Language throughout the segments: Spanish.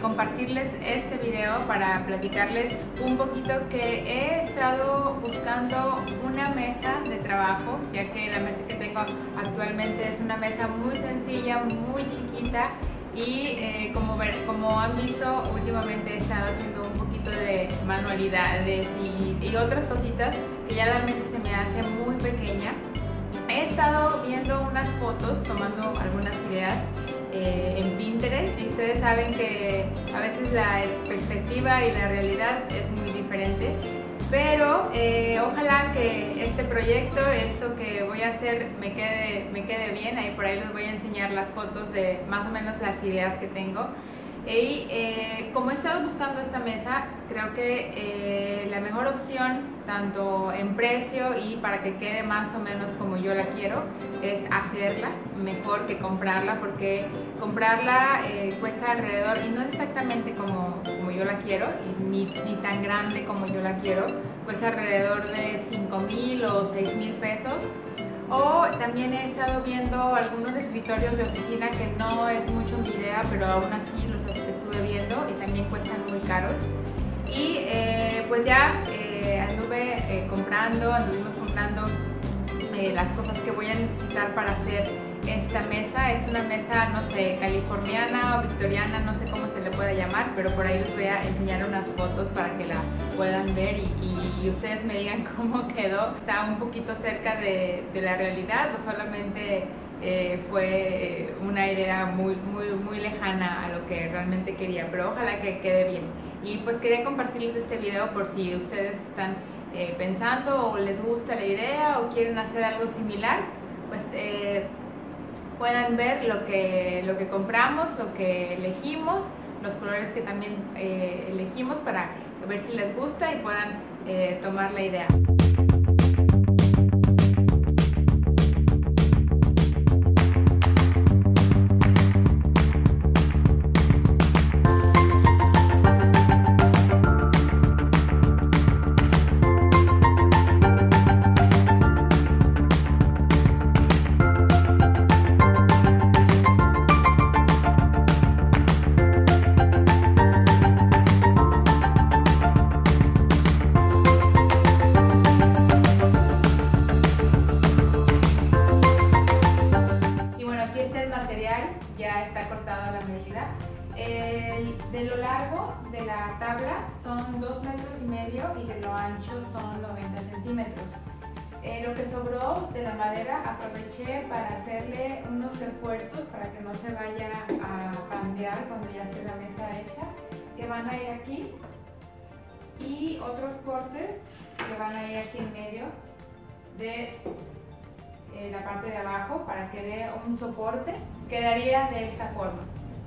compartirles este video para platicarles un poquito que he estado buscando una mesa de trabajo, ya que la mesa que tengo actualmente es una mesa muy sencilla, muy chiquita y como han visto, últimamente he estado haciendo un poquito de manualidades y otras cositas que ya la mesa se me hace muy pequeña. He estado viendo unas fotos, tomando algunas ideas en Pinterest, y ustedes saben que a veces la expectativa y la realidad es muy diferente, pero ojalá que este proyecto, esto que voy a hacer, me quede bien. Ahí por ahí les voy a enseñar las fotos de más o menos las ideas que tengo. Y como he estado buscando esta mesa, creo que la mejor opción, tanto en precio y para que quede más o menos como yo la quiero, es hacerla mejor que comprarla, porque comprarla cuesta alrededor, y no es exactamente como yo la quiero, ni tan grande como yo la quiero, cuesta alrededor de 5,000 o 6,000 pesos. O también he estado viendo algunos escritorios de oficina que no es mucho mi idea, pero aún así los estuve viendo y también cuestan muy caros. Y pues ya anduvimos comprando las cosas que voy a necesitar para hacer esta mesa. Es una mesa, no sé, californiana o victoriana, no sé cómo se le pueda llamar, pero por ahí les voy a enseñar unas fotos para que la puedan ver y ustedes me digan cómo quedó. Está un poquito cerca de la realidad, o solamente fue una idea muy lejana a lo que realmente quería, pero ojalá que quede bien. Y pues quería compartirles este video por si ustedes están pensando o les gusta la idea o quieren hacer algo similar, pues puedan ver lo que compramos, lo que elegimos, los colores que también elegimos, para ver si les gusta y puedan tomar la idea. Ya está cortada la medida. De lo largo de la tabla son 2,5 metros y de lo ancho son 90 centímetros. Lo que sobró de la madera aproveché para hacerle unos refuerzos para que no se vaya a pandear cuando ya esté la mesa hecha, que van a ir aquí, y otros cortes que van a ir aquí en medio de la parte de abajo para que dé un soporte. Quedaría de esta forma.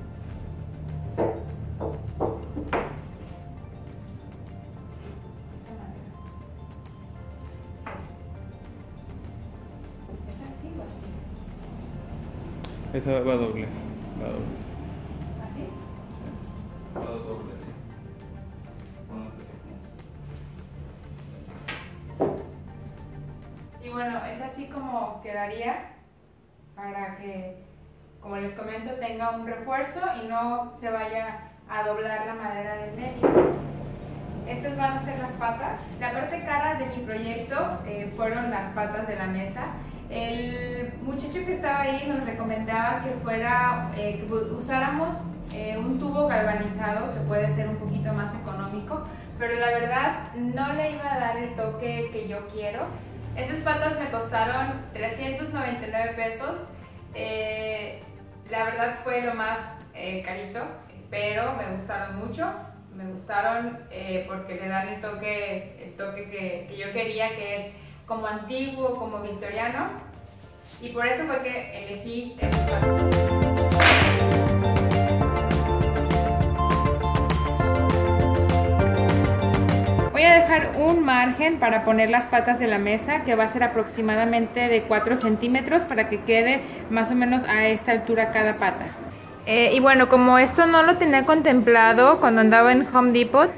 ¿Es así o así? Esa va doble. ¿Así? Va doble, sí. Y bueno, es así como quedaría, para que, como les comento, tenga un refuerzo y no se vaya a doblar la madera del medio. Estas van a ser las patas. La parte cara de mi proyecto fueron las patas de la mesa. El muchacho que estaba ahí nos recomendaba que usáramos un tubo galvanizado, que puede ser un poquito más económico, pero la verdad no le iba a dar el toque que yo quiero. Estas patas me costaron 399 pesos. La verdad fue lo más carito, pero me gustaron mucho. Me gustaron porque le dan el toque que yo quería, que es como antiguo, como victoriano, y por eso fue que elegí estas patas. Voy a dejar un margen para poner las patas de la mesa, que va a ser aproximadamente de 4 centímetros, para que quede más o menos a esta altura cada pata. Y bueno, como esto no lo tenía contemplado cuando andaba en Home Depot,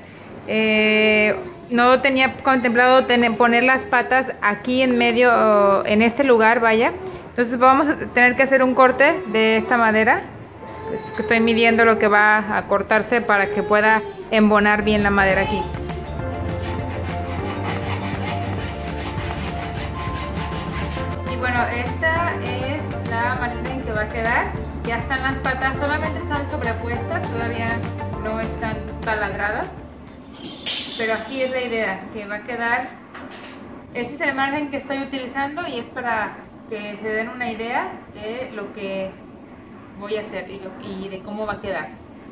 no tenía contemplado poner las patas aquí en medio, en este lugar, vaya. Entonces vamos a tener que hacer un corte de esta madera, Es que estoy midiendo lo que va a cortarse para que pueda embonar bien la madera aquí. Y bueno, esta es la manera en que va a quedar. Ya están las patas, solamente están sobrepuestas, todavía no están taladradas. Pero así es la idea, que va a quedar. Este es el margen que estoy utilizando y es para que se den una idea de lo que voy a hacer y de cómo va a quedar.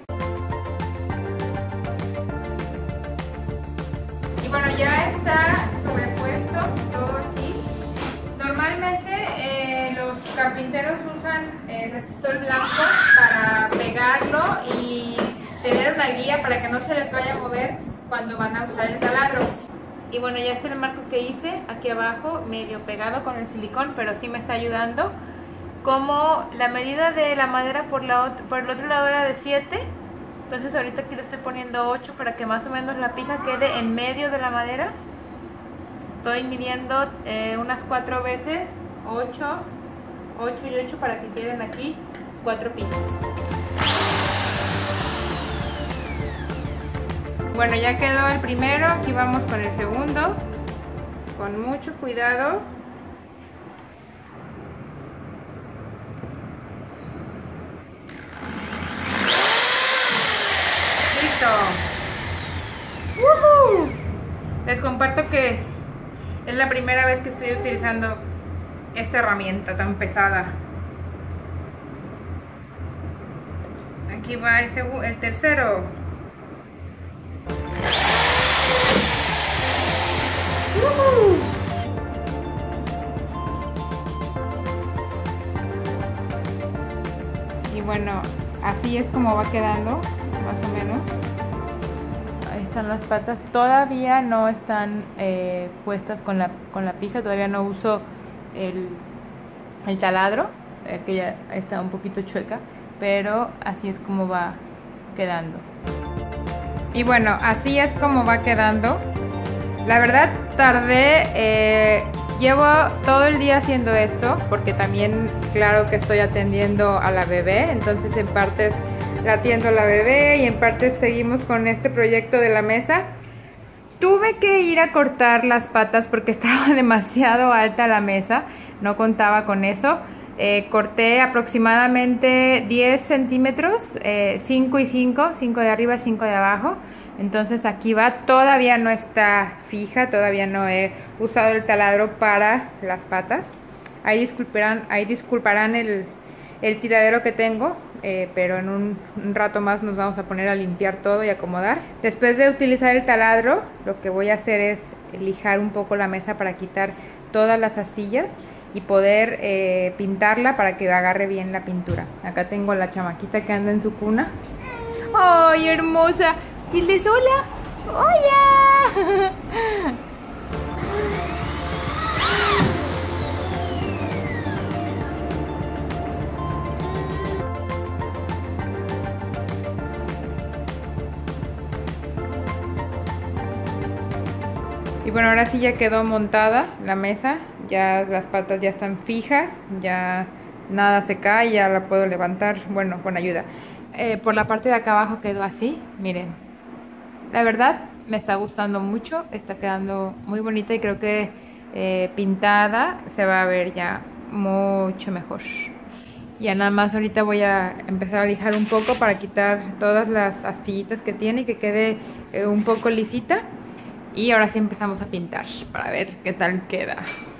Y bueno, ya está sobrepuesto todo aquí. Normalmente los carpinteros usan resistor blanco para pegarlo y tener una guía para que no se les vaya a mover cuando van a usar el taladro. Y bueno, ya está el marco que hice aquí abajo, medio pegado con el silicón, pero sí me está ayudando. Como la medida de la madera por el otro lado era de 7, entonces ahorita aquí le estoy poniendo 8 para que más o menos la pija quede en medio de la madera. Estoy midiendo unas 4 veces, 8 y 8 para que queden aquí 4 pijas. Bueno, ya quedó el primero, aquí vamos con el segundo, con mucho cuidado. ¡Listo! ¡Woohoo! Les comparto que es la primera vez que estoy utilizando esta herramienta tan pesada. Aquí va el tercero. Y bueno, así es como va quedando, más o menos. Ahí están las patas. Todavía no están puestas con la pija, todavía no uso el taladro, que ya está un poquito chueca, pero así es como va quedando. Y bueno, así es como va quedando. La verdad tardé, llevo todo el día haciendo esto porque también claro que estoy atendiendo a la bebé, entonces en partes la atiendo a la bebé y en partes seguimos con este proyecto de la mesa. Tuve que ir a cortar las patas porque estaba demasiado alta la mesa, no contaba con eso. Corté aproximadamente 10 centímetros, 5 y 5, 5 de arriba, 5 de abajo. Entonces aquí va, todavía no está fija, todavía no he usado el taladro para las patas. Ahí disculparán el tiradero que tengo, pero en un rato más nos vamos a poner a limpiar todo y acomodar. Después de utilizar el taladro, lo que voy a hacer es lijar un poco la mesa para quitar todas las astillas y poder pintarla para que agarre bien la pintura. Acá tengo la chamaquita que anda en su cuna. ¡Ay, hermosa! Diles hola. ¡Hola! Y bueno, ahora sí ya quedó montada la mesa. Ya las patas ya están fijas. Ya nada se cae, ya la puedo levantar. Bueno, con ayuda. Por la parte de acá abajo quedó así. Miren. La verdad me está gustando mucho, está quedando muy bonita y creo que pintada se va a ver ya mucho mejor. Ya nada más ahorita voy a empezar a lijar un poco para quitar todas las astillitas que tiene y que quede un poco lisita. Y ahora sí empezamos a pintar para ver qué tal queda.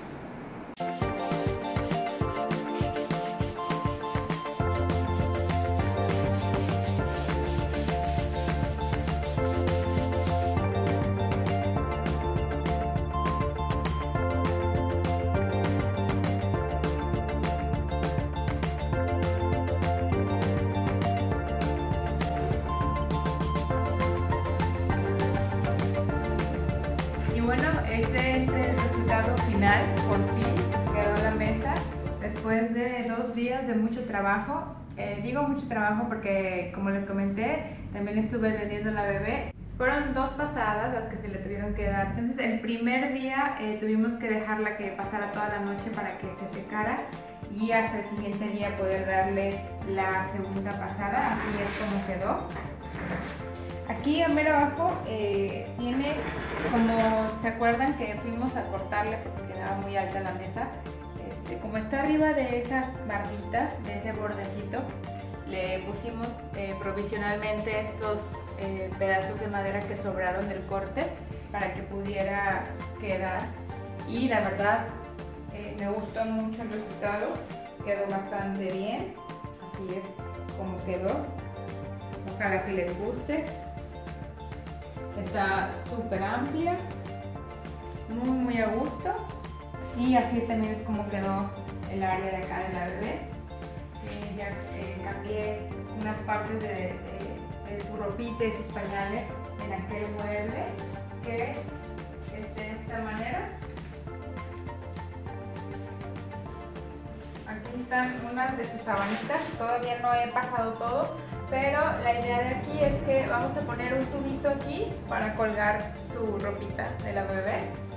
Bueno, este es el resultado final, por fin quedó la mesa después de 2 días de mucho trabajo. Digo mucho trabajo porque, como les comenté, también estuve atendiendo a la bebé. Fueron 2 pasadas las que se le tuvieron que dar. Entonces el primer día tuvimos que dejarla que pasara toda la noche para que se secara y hasta el siguiente día poder darle la segunda pasada. Así es como quedó. Aquí a mero abajo tiene, como se acuerdan que fuimos a cortarle porque quedaba muy alta la mesa, como está arriba de esa barbita, de ese bordecito, le pusimos provisionalmente estos pedazos de madera que sobraron del corte para que pudiera quedar, y la verdad me gustó mucho el resultado, quedó bastante bien, así es como quedó. Ojalá que les guste. Está súper amplia, muy a gusto, y así también es como quedó el área de acá de la bebé. Ya cambié unas partes de sus ropitas y sus pañales en aquel mueble, que es de esta manera. Aquí están unas de sus sabanitas, todavía no he pasado todo, pero la idea de aquí es que vamos a poner un tubito aquí para colgar su ropita de la bebé.